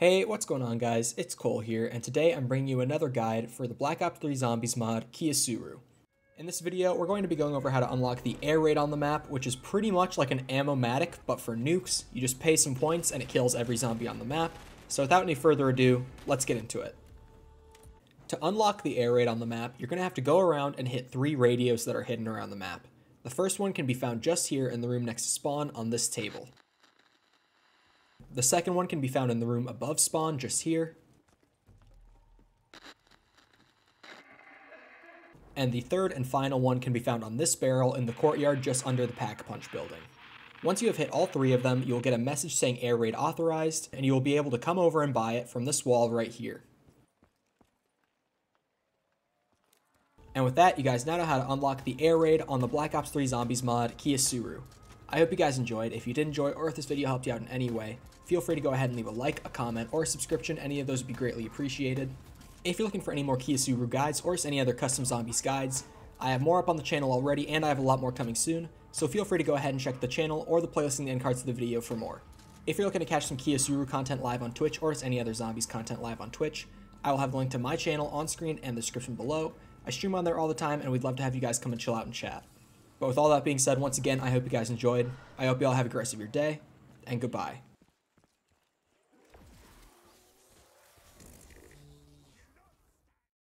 Hey, what's going on guys? It's Cole here, and today I'm bringing you another guide for the Black Ops 3 Zombies mod, Kiyosuru. In this video, we're going to be going over how to unlock the air raid on the map, which is pretty much like an ammo-matic, but for nukes. You just pay some points and it kills every zombie on the map. So without any further ado, let's get into it. To unlock the air raid on the map, you're going to have to go around and hit 3 radios that are hidden around the map. The first one can be found just here in the room next to spawn on this table. The second one can be found in the room above spawn, just here. And the third and final one can be found on this barrel in the courtyard just under the Pack-a-Punch building. Once you have hit all 3 of them, you'll get a message saying air raid authorized, and you will be able to come over and buy it from this wall right here. And with that, you guys now know how to unlock the air raid on the Black Ops 3 Zombies mod, Kiyosuru. I hope you guys enjoyed. If you did enjoy, or if this video helped you out in any way, feel free to go ahead and leave a like, a comment, or a subscription. Any of those would be greatly appreciated. If you're looking for any more Kiyosuru guides, or just any other custom zombies guides, I have more up on the channel already, and I have a lot more coming soon, so feel free to go ahead and check the channel or the playlist in the end cards of the video for more. If you're looking to catch some Kiyosuru content live on Twitch, or just any other zombies content live on Twitch, I will have the link to my channel on screen and the description below. I stream on there all the time, and we'd love to have you guys come and chill out and chat. But with all that being said, once again, I hope you guys enjoyed. I hope you all have a great rest of your day, and goodbye.